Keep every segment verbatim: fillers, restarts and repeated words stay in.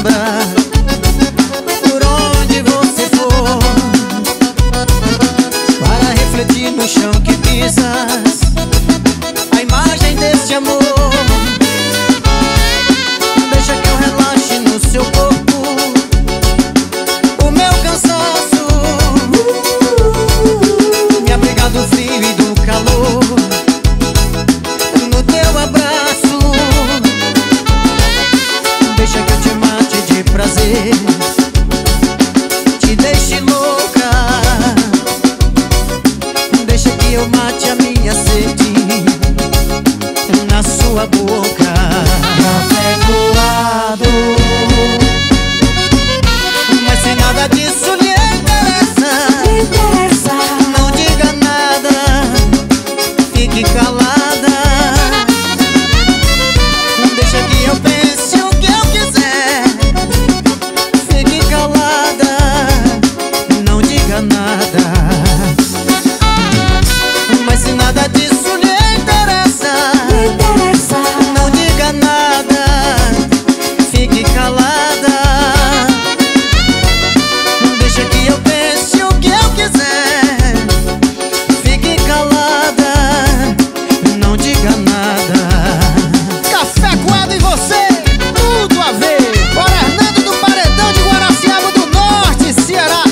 sombra por onde você for, para refletir no chão que pisas a imagem deste amor. Deixa que eu relaxe no seu corpo o meu cansaço, me abrigar do frio e do calor no teu abraço. Deixa que eu te mate de prazer, te deixe louca. Deixa que eu mate a minha sede na sua boca. Café coado, mas se nada disso lhe interessa, Me interessa. não diga nada, fique calada. Deixa que eu pense o que eu quiser, fique calada, não diga nada. Mas se nada disso lhe interessa, Me interessa. não diga nada, fique calada. Deixa que eu pense o que eu quiser, fique calada, não diga nada. Café coado em você, tudo a ver. Bora, Hernando do Paredão de Guaraciaba do Norte, Ceará.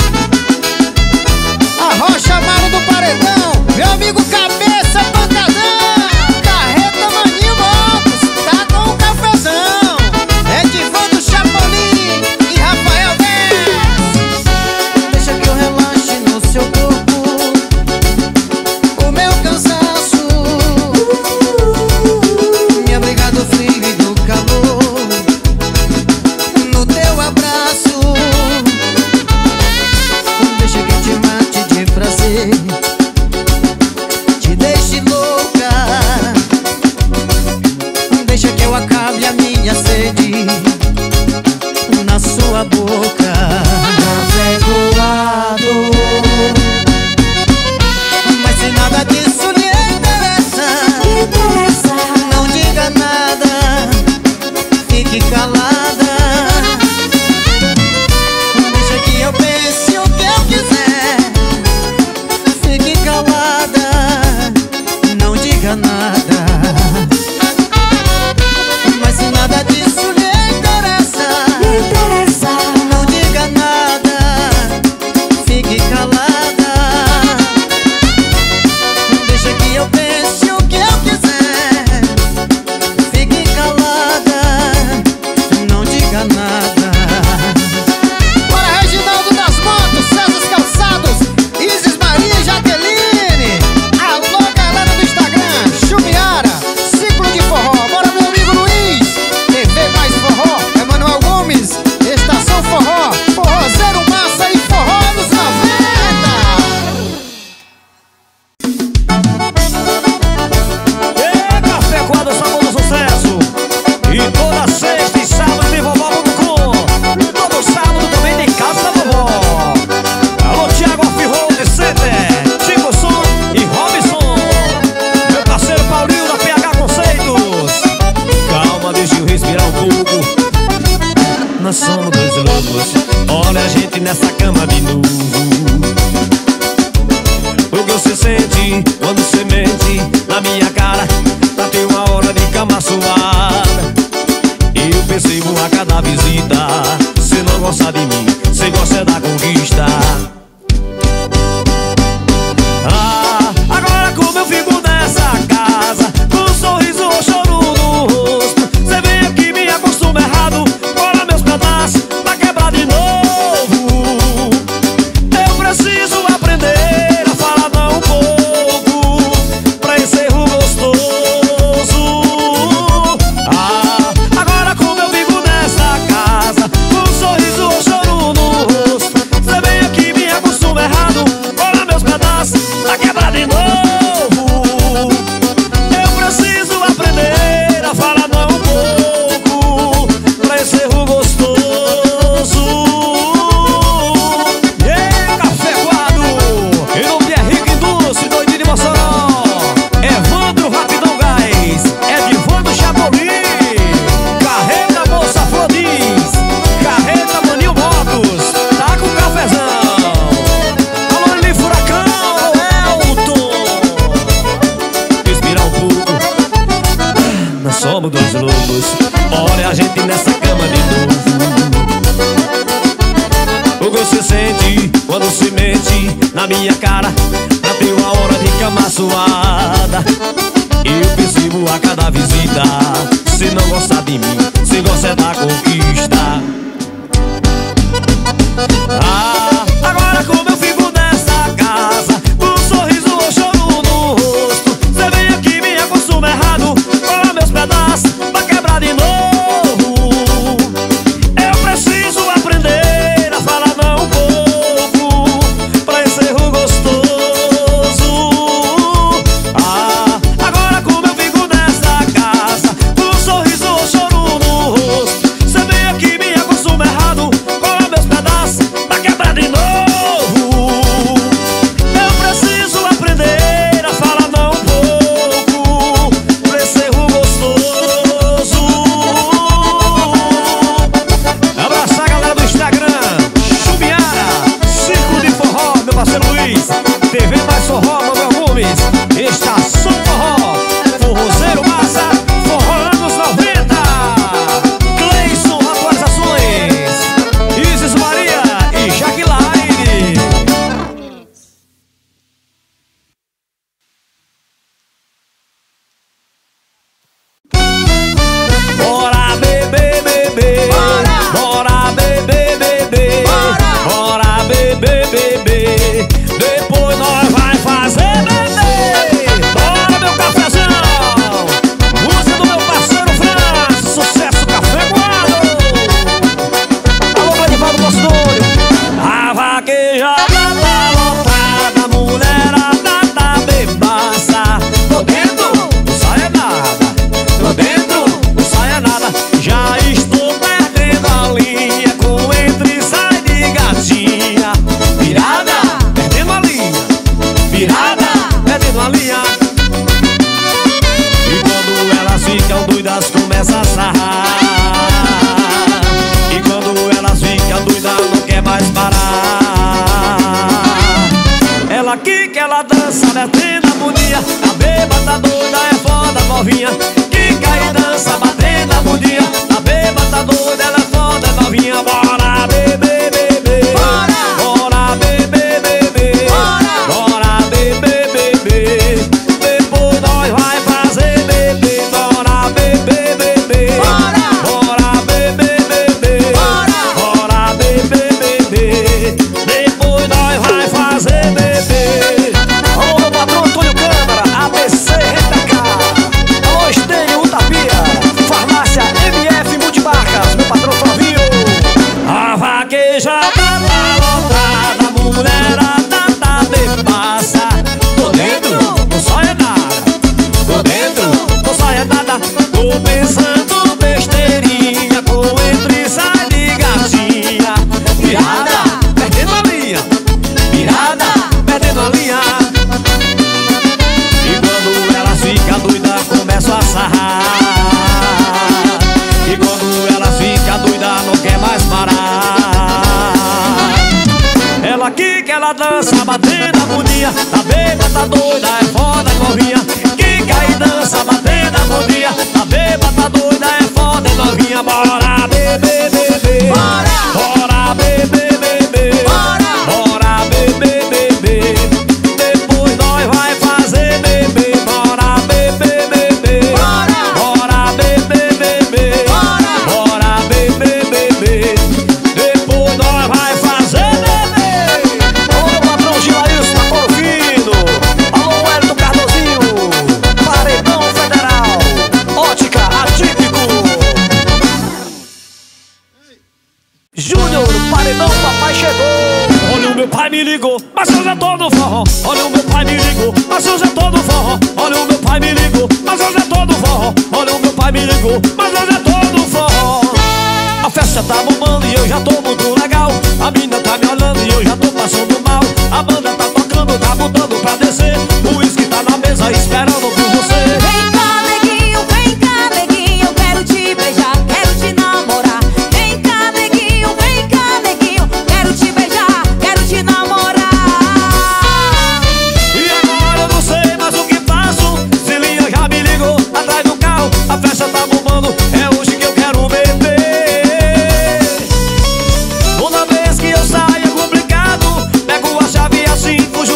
A Rocha Amaro do Paredão, meu amigo Cabeça Pancadão. Carreta Maninho Motos, tá com um cafezão. Edivando Chapolin e Rafael Mendes. Deixa que eu relaxe no seu corpo o meu cansaço, me abrigar do frio e do calor no teu abraço. Deixa que eu te mate de prazer, te deixe louca. Deixa que eu acabe a minha sede na sua boca. Café coado, mas se nada disso lhe interessa, Me interessa. não diga nada, fique calada. Deixa que eu pense o que eu quiser, fique calada, não diga nada. Mas se nada disso lhe interessa, Me interessa. não diga nada, fique calada. Deixa que eu pense o que eu quiser, fique calada, não diga nada. Bora, Reginaldo das Motos, César Calçados, Isis Maria e Jaqueline. Alô, galera do Instagram, Chumiara, Ciclo de Forró. Bora, meu amigo Luiz, T V Mais Forró, Emanuel Gomes, Estação Forró, Forrozeiro Massa e Forró nos noventa. É Café Coado, sabor do sucesso. E toda sexta e sábado tem vovó ponto com. Todo sábado também tem Casa da Vovó. Alô, Thiago Alfirrone, Center, Chico Som e Robson. Meu parceiro Paulinho da P H Conceitos. Calma, deixa eu respirar um pouco. Nós somos dois loucos. Olha a gente nessa cama de novo. O que você sente quando você mente na minha cara? Pra ter uma hora de cama suada. Eu percebo a cada visita. Cê não gosta de mim, cê gosta da conquista. Ah, agora como eu fico nessa casa, com um sorriso ou choro no rosto. Cê vem aqui me acostuma errado. Cola meus pedaços pra quebrar de novo. Eu preciso aprender a falar não um pouco pra esse erro gostoso. Ah, agora como eu vivo nessa casa, com um sorriso ou choro na minha cara pra ter uma hora de cama suada. Eu percebo a cada visita, cê não gosta de mim, cê gosta da conquista. Ah, agora como eu fico nessa casa, um sorriso ou choro no rosto. Cê vem aqui, me acostuma errado, cola meus pedaços pra quebrar de novo. Eu preciso aprender a falar não um pouco pra esse erro gostoso. Ah, agora como eu fico nessa casa, um sorriso ou choro no rosto. Cê vem aqui, me acostuma errado, cola meus pedaços pra quebrar de novo. Eu preciso aprender a falar não um pouco pra esse erro gostoso. Abraçar a galera do Instagram, Chumiara, Circo de Forró, meu parceiro Luiz, T V Mais Forró, Manuel Gomes, Estação Forró, Forrozeiro Massa, Forró anos noventa, Cleison Atualizações, Isis Maria e Jaqueline. Bora beber, beber, bora beber, beber, bora beber, beber, depois nós vai fazer beber. Bora meu cafezão, música do meu parceiro Franz, sucesso café coado. Alô, Gladivaldo Postolho. A vaquejada tá lotada, mulherada tá bebaça. Tô dentro, não saia nada, tô dentro, não saia nada. Já estou perdendo a linha com entre e sai de gatinha. Virada, perdendo a linha, virada, perdendo a linha. E quando elas ficam doidas começa a sarrar. E quando elas ficam doidas não quer mais parar. Ela quica, ela dança, metendo a bundinha. A beba tá doida, é foda, novinha. Quica e dança, batendo a bundinha. A beba tá doida, ela é foda, novinha. Bora beber, beber, bora beber, beber, bora beber, beber, depois nós vai fazer beber. Bora beber, beber, bora beber, beber, bora beber, beber, depois nós vai fazer beber. Alô, meu patrão Antônio Câmara, A B C Rentacar. Alô, Estênio Utapia, Farmácia M F Multimarcas, meu patrão Flavinho. A vaquejada tá lotada, mulherada tá bebaça. Tô dentro, não saia nada, tô dentro, não saia nada. Tô pensando besteirinha com entre e sai de gatinha. Virada, perdendo a linha, virada, perdendo a linha. E quando elas ficam doidas começam a sarrar. E quando elas ficam doidas não quer mais parar. Ela quica, ela dança, batendo a bundinha. A beba tá doida, é foda, novinha. Quica e dança, batendo a bundinha. A beba tá doida, é foda, novinha. Bora beber, beber, bora beber, beber, bora beber, beber, depois nós vai fazer beber. Bora beber, beber, bora beber, beber, bora beber, beber, depois nós vai fazer beber. Alô, meu patrão Gilaílson da Coro Fino. Alô, Hélio do Cardozinho, Paredão Federal, Ótica Atípico. Júnior, Paredão, papai chegou. Olha o meu pai me ligou, mas eu já tô no forró. Olha o meu pai me ligou, mas eu já tô no forró. Olha o meu pai me ligou, mas eu já tô no forró. Olha o meu pai me ligou, mas eu já tô no forró. A festa tá bombando e eu já tô muito legal. A mina tá me olhando e eu já tô passando mal. A banda tá tocando, tá botando pra descer. O uísque tá na mesa esperando por você. Vem cá, neguinho, vem cá, neguinho, eu quero te beijar, quero te namorar. Vem cá, neguinho, vem cá, neguinho, quero te beijar, quero te namorar. E agora eu não sei mais o que faço. Zilinha já me ligou atrás do carro. A festa tá bombando, é hoje que eu quero beber. Toda vez que eu saio é complicado. Pego a chave assim, fujo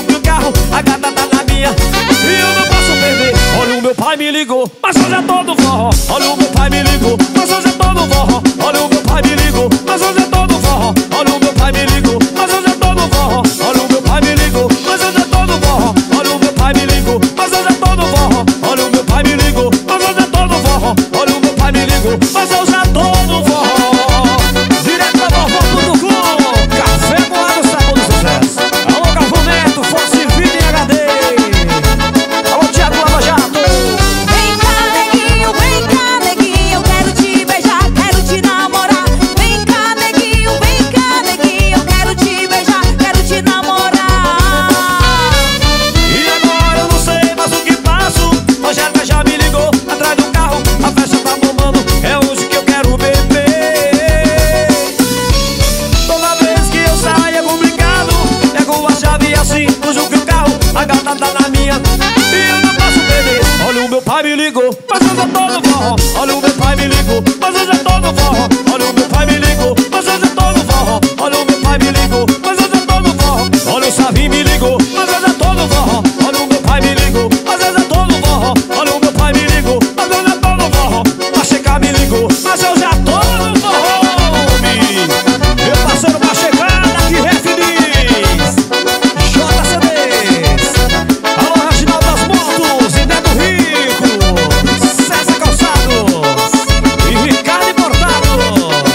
ela tá na minha e eu não posso perder. Olha, o meu pai me ligou, mas eu já tô no forró. Olha, o meu pai me ligou, mas eu já tô no forró. Olha, o meu pai me ligou, mas eu já tô no forró. Olha, o meu pai me ligou, mas eu já tô no forró. Olha, o Savinho me ligou, mas eu já tô no forró. Olha, o meu pai me ligou, mas eu já tô no forró. Olha, o meu pai me ligou, mas eu já tô no forró. Machecar me ligou, mas eu já tô no forró. Meu parceiro Machecar, daqui Refiniz J C Ds. Alô, Reginaldo das Motos e Neto Rico, César Calçados e Ricardo Importado.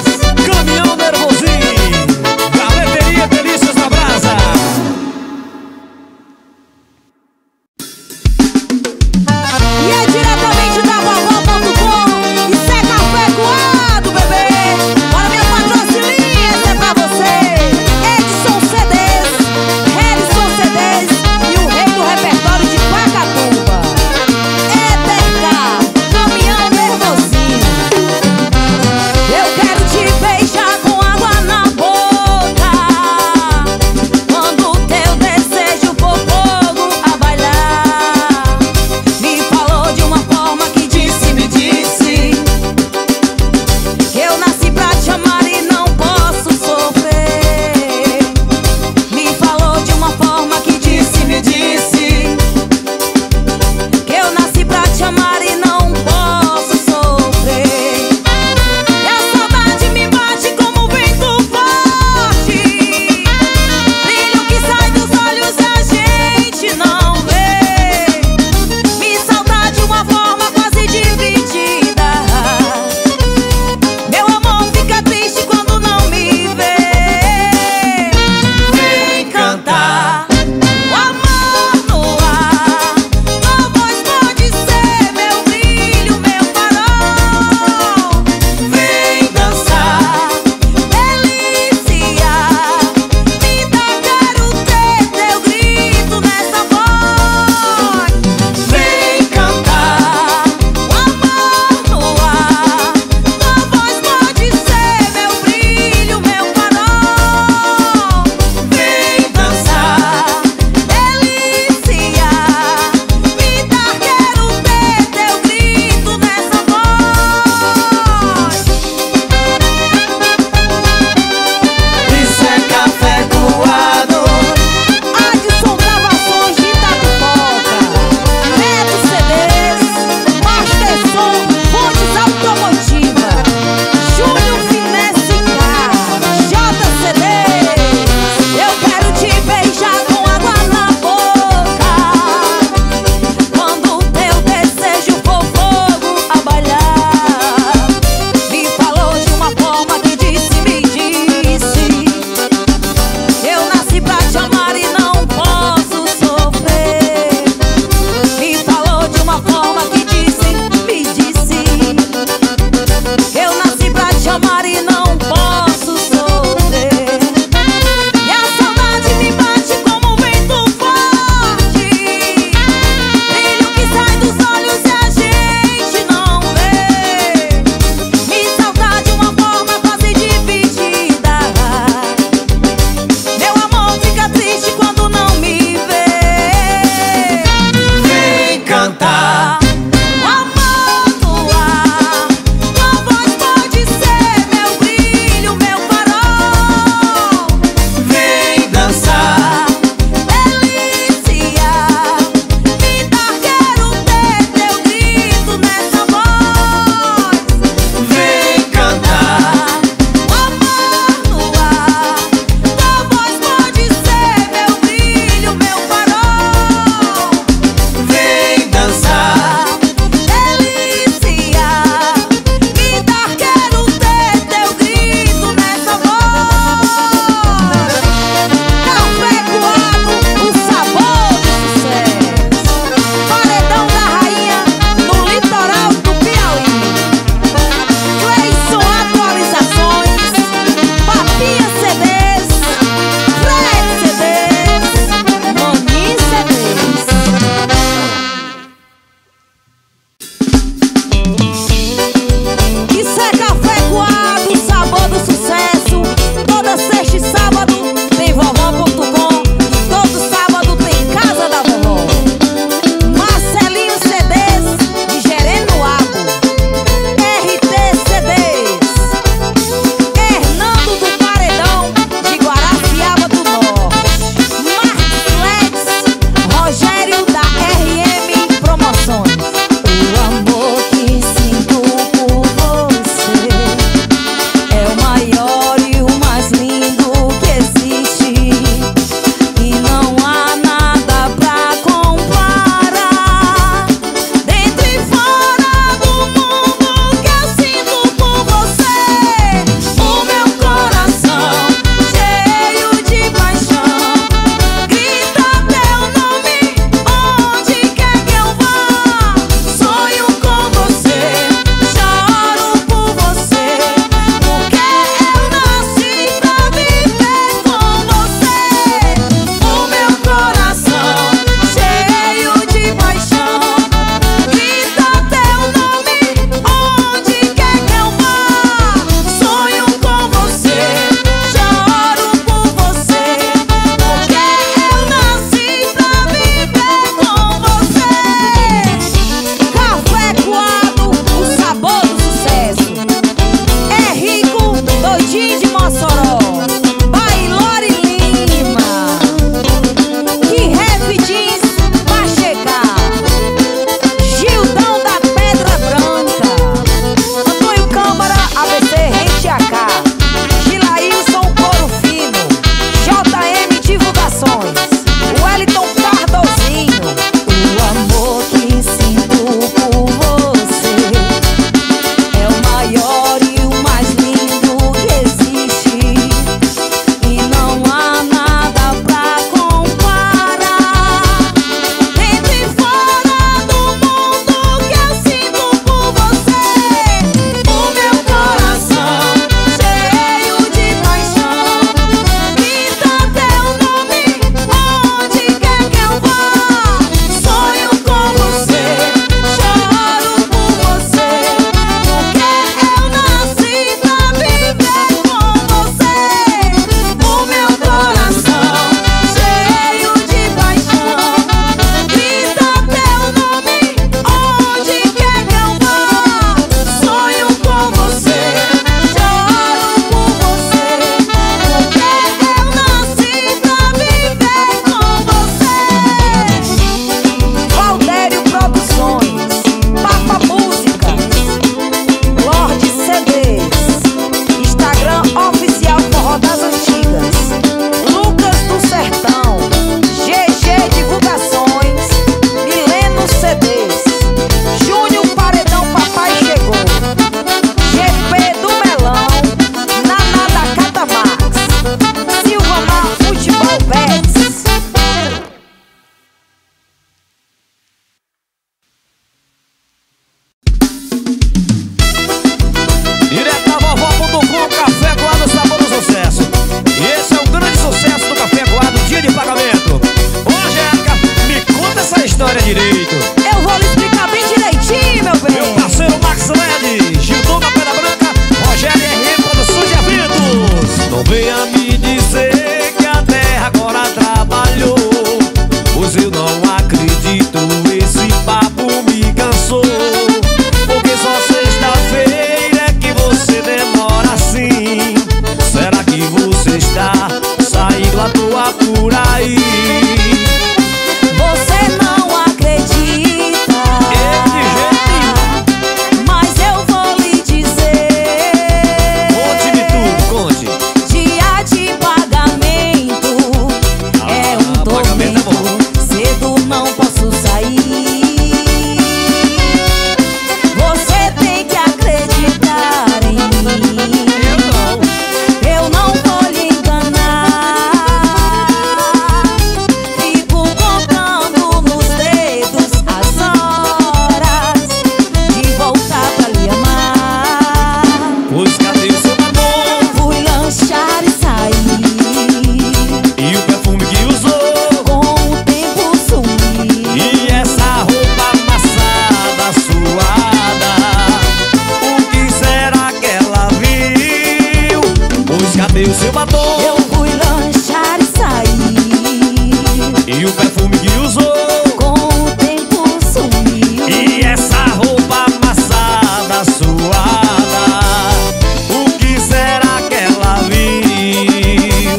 cadê o seu batom? Eu fui lanchar e sair, E o perfume que usou? com o tempo sumiu. E essa roupa amassada, suada, o que será que ela viu?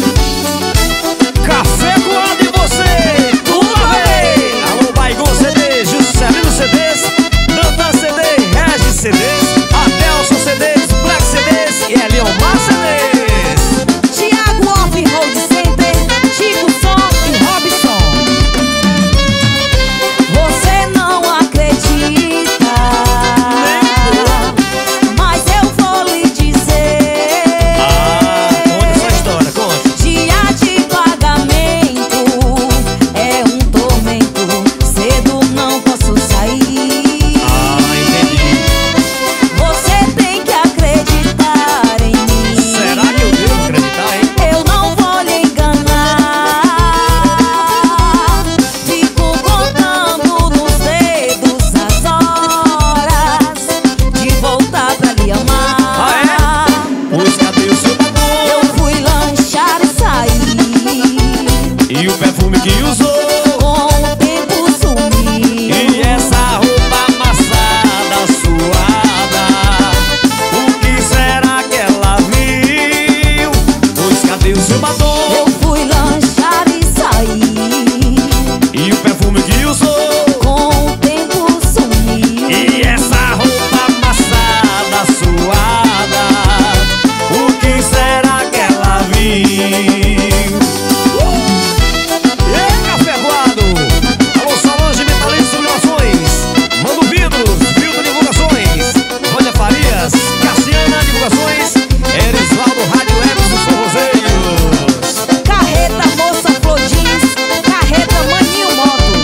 Café Coado e você, tudo bem? Alô, Baigon C Ds, Juscelino C Ds, Dantan C D, Regis C Ds, Adelson C Ds, Black C Ds e Eliomar C Ds. Thiago Off-Road Center, Chico Som e Robson. Você não acredita, mas eu vou lhe dizer. Ah, conta essa história, conta. Dia de pagamento é um tormento, cedo não posso sair. Ah, entendi. Você tem que acreditar em mim. Será que eu devo acreditar, hein? Eu não vou lhe enganar. Fico contando nos dedos as horas de voltar pra lhe amar. Ah, é? Pois cadê o seu batom? Eu fui lanchar e sair, E o perfume que usou? com o tempo sumiu. E essa roupa amassada, suada, o que será que ela viu? Pois cadê o seu batom? Eu fui lanchar e sair, E o perfume que usou? com o tempo sumiu. E essa roupa amassada, suada, o que será que ela viu? Ei, Café Coado! Alô, Solange Metalins Sublimações, Mano Vidros, Filtro Divulgações, Vânia Farias, Cassiana Divulgações, Erisvaldo Rádio Web dos Forrozeiros. Carreta Moça Flor Jeans, Carreta Maninho Motos.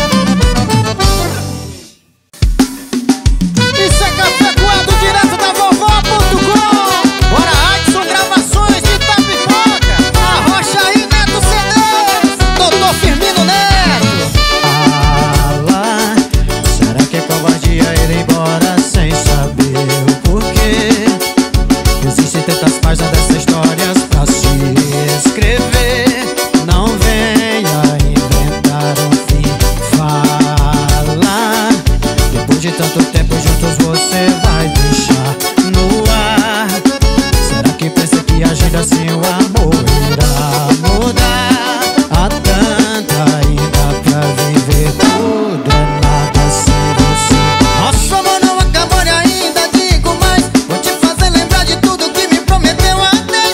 Isso é Café Coado, direto da vovó ponto com. Bora, Adson Gravações de Itapipoca, Arrocha aí, Neto C Ds, Doutor Firmino Neto. Ala, será que é covardia ir embora sem saber o porquê? Existem tantas páginas dessas histórias pra se escrever. Não venha inventar um fim. Fala, depois de tanto tempo juntos você vai deixar no ar. Será que pensa que agindo assim o amor irá mudar? Há tanta ainda pra viver, tudo é nada sem você. Nosso amor não acabou e ainda digo mais, vou te fazer lembrar de tudo que me prometeu até.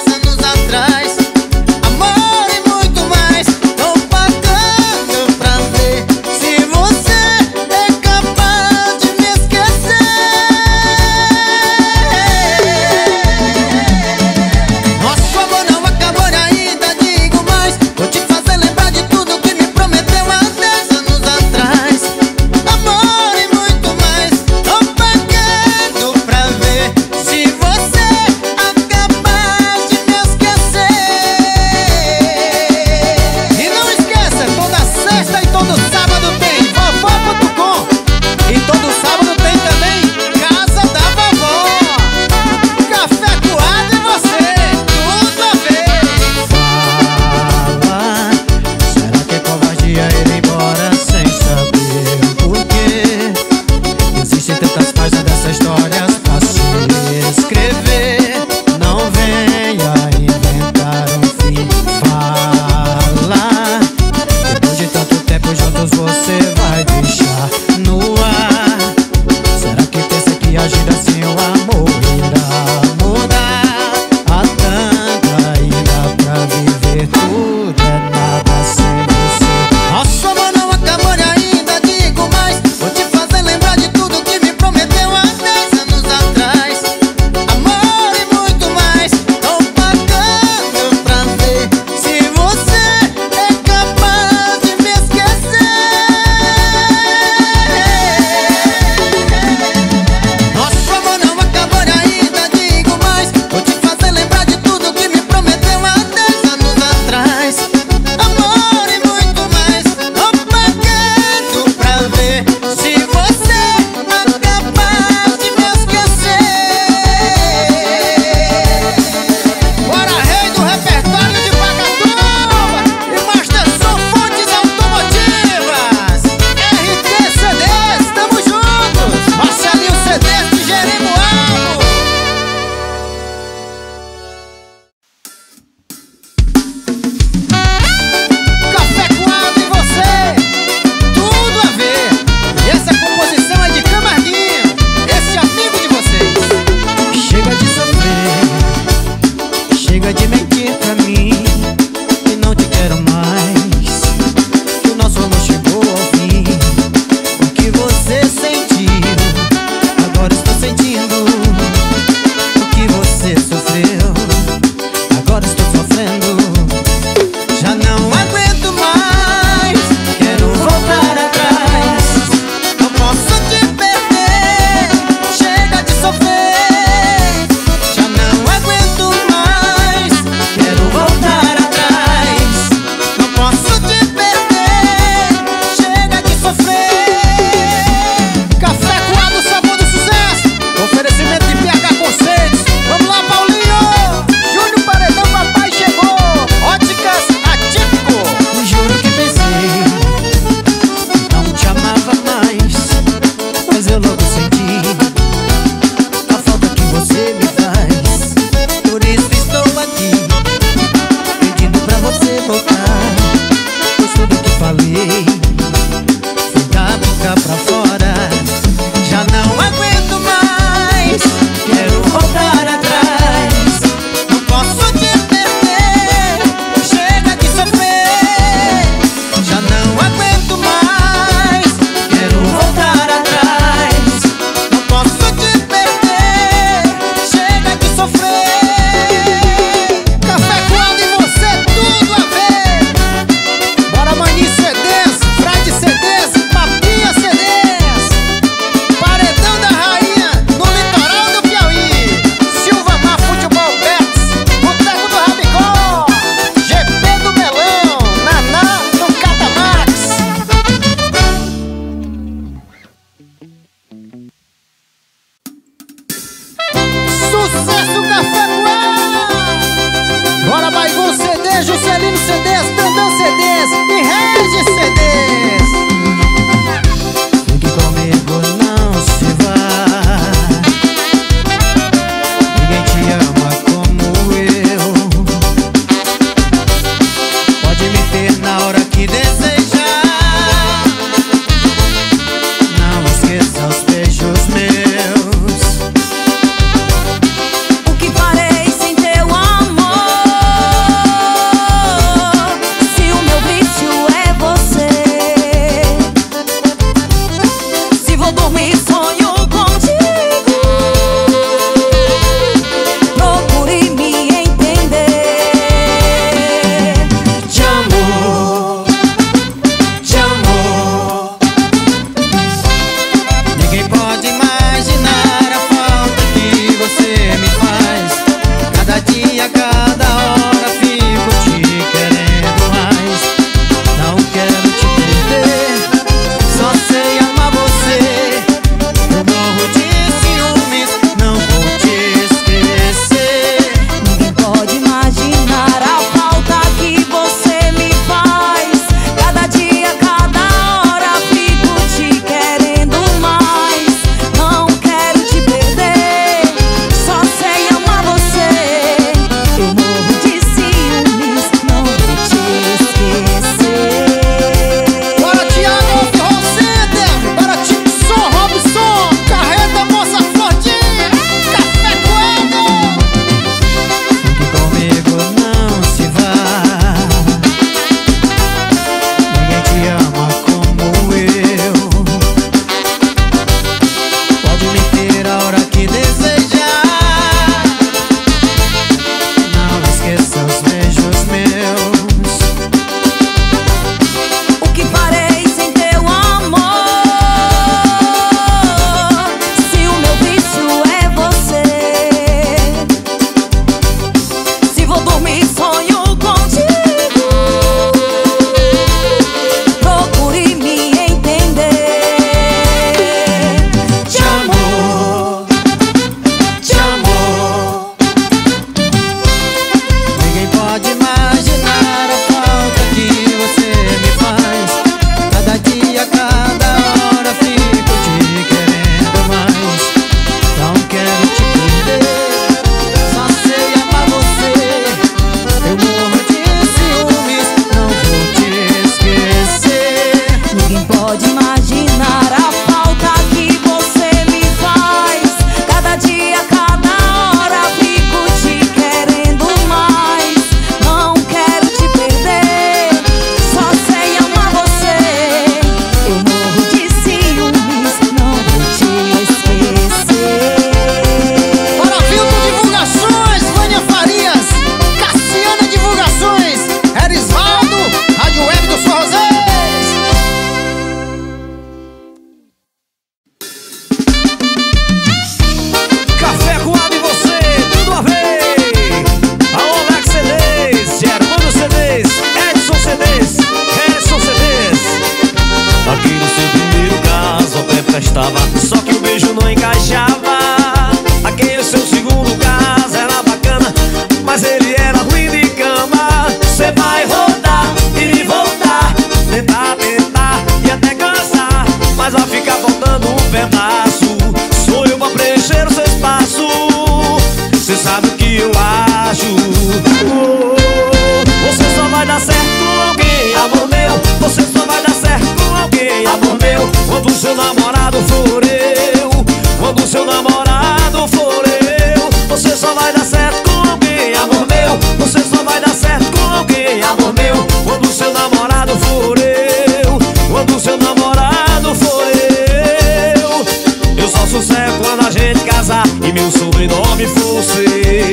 que eu acho. Oh, você só vai dar certo com alguém, amor meu. Você só vai dar certo com alguém, amor meu. Quando o seu namorado for eu, quando o seu namorado for eu. Você só vai dar certo com alguém, amor meu. Você só vai dar certo com alguém, amor meu. Quando o seu namorado for eu, quando o seu namorado for eu. Eu só sossego quando a gente casar e meu sobrenome for seu.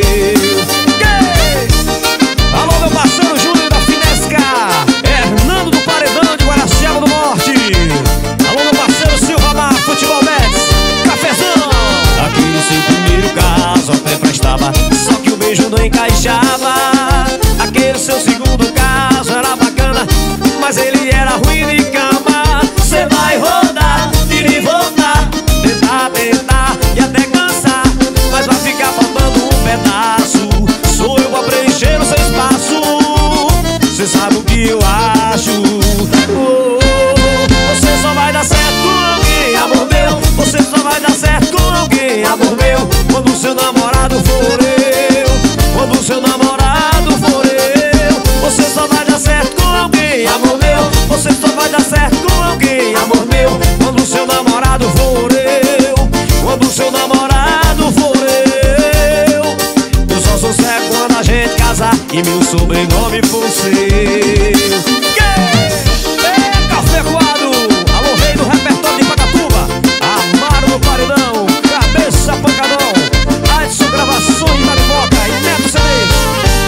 Yeah! Alô, meu parceiro Júnior da Finesca, Hernando do Paredão de Guaraciaba do Norte. Alô, meu parceiro Silva Mar, Futebol Nets, Cafezão. Aquele seu primeiro caso até prestava, só que o beijo não encaixava. Aquele seu segundo caso era bacana, mas ele era ruim de cama. Cê vai rodar, ir e voltar, tentar, tentar e até cansar, mas vai ficar faltando um pedaço. Sou eu pra preencher o seu espaço. Cê sabe o que eu acho. Oh, você só vai dar certo com alguém, amor meu. Você só vai dar certo com alguém, amor meu. Quando o seu namorado for eu, quando o seu namorado for eu. Você só vai dar certo com alguém, amor meu. Você só vai dar certo com alguém, amor meu. Quando o seu namorado for eu, quando o seu namorado for eu. Eu só sou cego quando a gente casar e meu sobrenome for seu. Yeah! Ei, Café Coado, alô, rei do repertório de Pacatuba, Amaro no Paredão, Cabeça Pancadão, Adson Gravações da Liboca e Neto C Ds.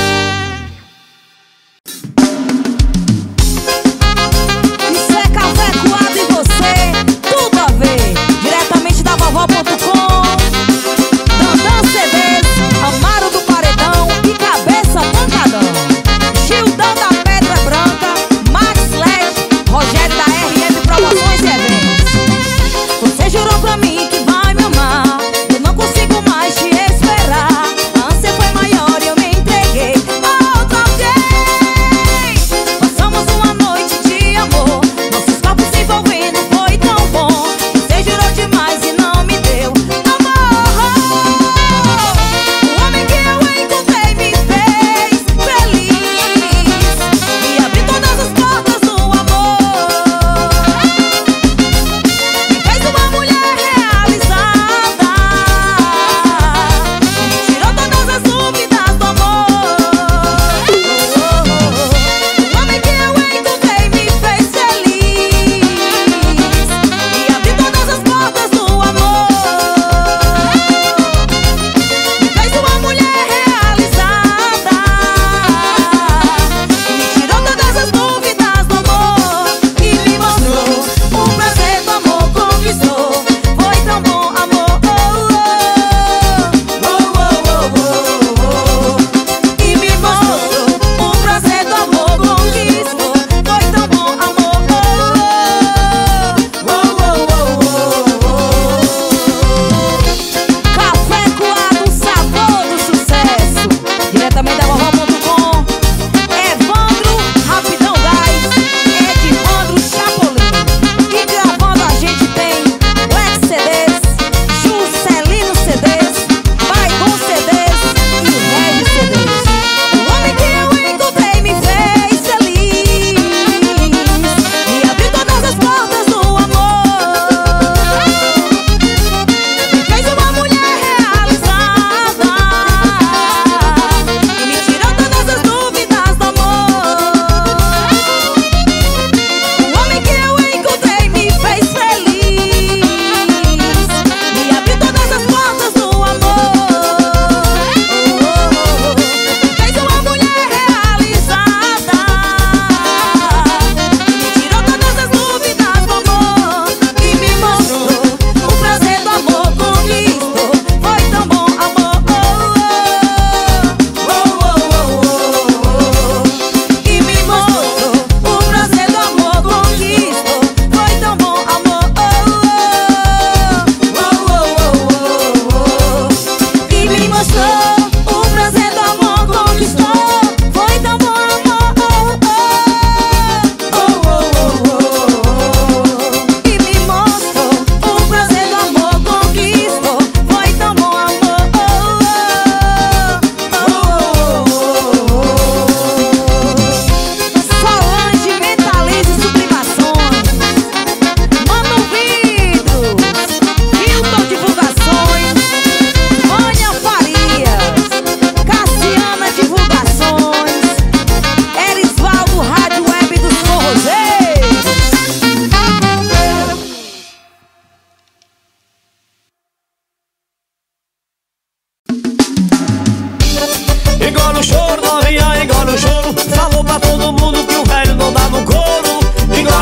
Isso é Café Coado e você, tudo a ver. Diretamente da vovó ponto com, Dandan C Ds, Amaro do Paredão e Cabeça Pancadão. Gildão da Pedra Branca,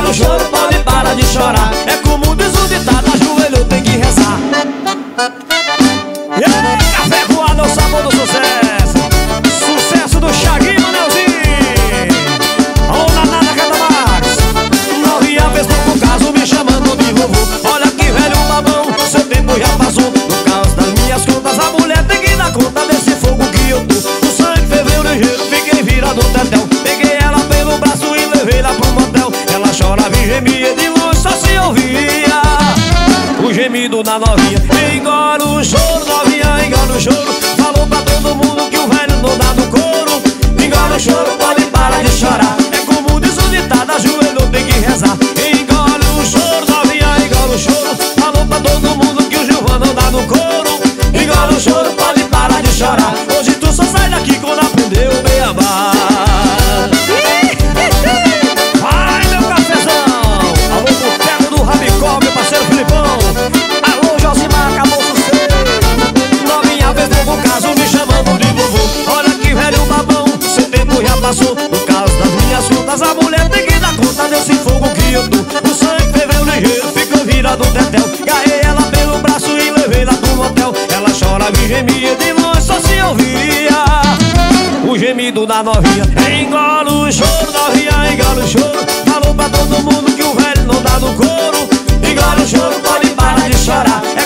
engole o choro, pode parar de chorar. É como diz o ditado, ajoelhou, tem que rezar. E aí, café coado é o sabor do sucesso. Sucesso do Chaguinho, Manelzinho. Alô, Nanada Catamax. Novinha fez pouco caso me chamando de vovô. Olha que velho babão, seu tempo já passou. No caos das minhas contas, a mulher tem que dar conta desse fogo que eu tô. O sangue ferveu ligeiro, fiquei virado tetel. Peguei ela pelo braço e levei lá pro motel. Ela chorava e gemia, de longe só se ouvia o gemido da novinha. Engole o choro, novinha, engole o choro. Falou pra todo mundo que o velho não dá no couro. Engole o choro, pode parar de chorar. É como diz o ditado, ajoelhou, tem que rezar. Engole o choro, novinha, engole o choro. Falou pra todo mundo que o Gilvan não dá no couro. Engole o choro, pode parar de chorar. Hoje tu só sai daqui quando aprendeu o beabá. Vai, meu cafezão. Alô, boteco do Rabicó, meu parceiro Filipão. Alô, Josimar, acabou o sucesso. Novinha fez novo caso me chamando de vovô. Olha que velho babão, seu tempo já passou. No caso das minhas contas, a mulher tem que dar conta desse fogo que eu tô. O sangue ferveu ligeiro, ficou virado tetel. Garrei ela pelo braço e levei lá pro motel. Ela chorava e gemia, de longe só se ouvia o gemido da novinha. Engole o choro, novinha, engole o choro. Falou pra todo mundo que o velho não dá no couro. Engole o choro, pode parar de chorar.